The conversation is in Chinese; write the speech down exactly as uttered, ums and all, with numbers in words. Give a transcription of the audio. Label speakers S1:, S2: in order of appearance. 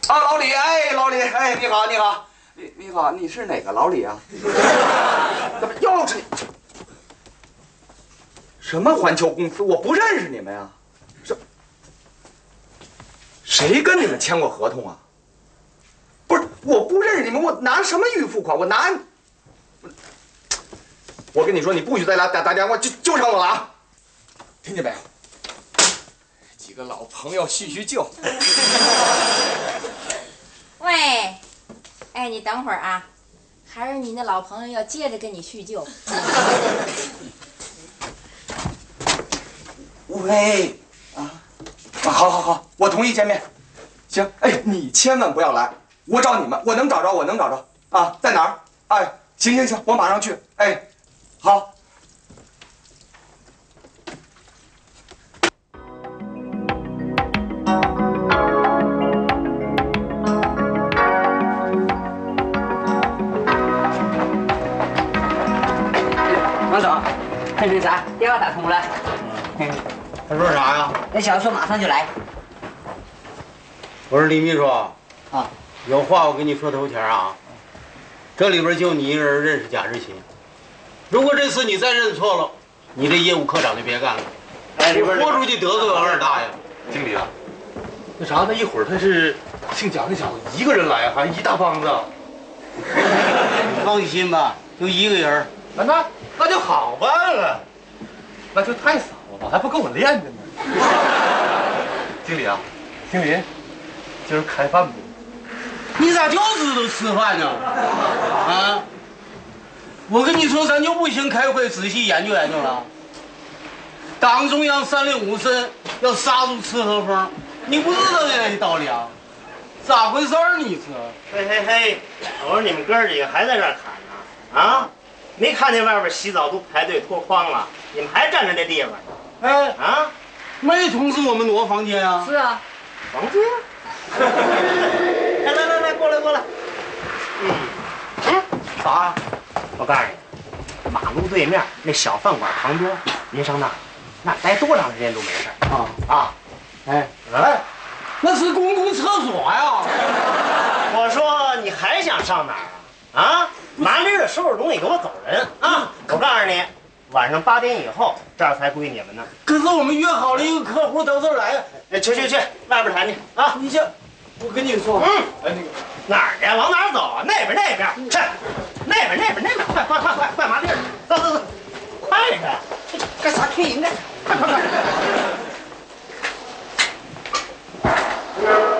S1: 啊，老李，哎，老李，哎，你好，你好，你你好，你是哪个老李啊？怎么又是你？什么环球公司？我不认识你们呀。什？谁跟你们签过合同啊？不是，我不认识你们，我拿什么预付款？我拿……我跟你说，你不许再来打打电话，就就成我了啊！听见没有？几个老朋友叙叙旧。
S2: 喂，哎，你等会儿啊，还是你那老朋友要接着跟你叙旧。
S1: 喂，啊，好好好，我同意见面。行，哎，你千万不要来，我找你们，我能找着，我能找着啊，在哪儿？哎，行行行，我马上去。哎，好。
S3: 王总，那啥，电话打通了。
S4: 嗯，他说啥呀？
S3: 那小子说马上就来。
S4: 我说李秘书
S3: 啊，
S4: 有话我跟你说头前啊。这里边就你一个人认识贾志新。如果这次你再认错了，你这业务科长就别干了。哎，你豁出去得罪王二大爷。
S5: 经理啊，那啥，那一会儿他是姓贾那小子一个人来，还一大帮子。
S4: 你放心吧，就一个人。
S5: 那那那就好办了，那就太少了，还不够我练的呢。经理啊，经理，今儿开饭不？
S4: 你咋就知道吃饭呢？啊！我跟你说，咱就不行开会仔细研究研究了。党中央三令五申要杀出吃喝风，你不知道这些道理啊？咋回事儿？你这？
S6: 嘿嘿嘿！我说你们哥几个还在这儿侃呢？啊？没看见外边洗澡都排队脱筐了，你们还站着这地方？
S4: 哎
S6: 啊！
S4: 没通知我们挪房间啊？
S3: 是啊，
S6: 房间。来来来来，过来过来。嗯嗯，
S4: 啥呀？
S6: 我告诉你，马路对面那小饭馆旁边，您上那儿，那待多长时间都没事
S4: 啊
S6: 啊！
S4: 哎哎，那是公共厕所呀！
S6: 我说你还想上哪儿啊？啊，麻利的收拾东西给我走人啊！我告诉你，晚上八点以后这儿才归你们呢。
S4: 可是我们约好了一个客户到这儿来，
S6: 哎，去去去，外边谈去啊！
S4: 你这，我跟你说，
S6: 嗯，
S4: 哎那个
S6: 哪儿去？往哪儿走啊？那边那边，去，那边那边那边，快快快快快麻利，走走走，快点！
S3: 干啥推人干啥？
S6: 快快快！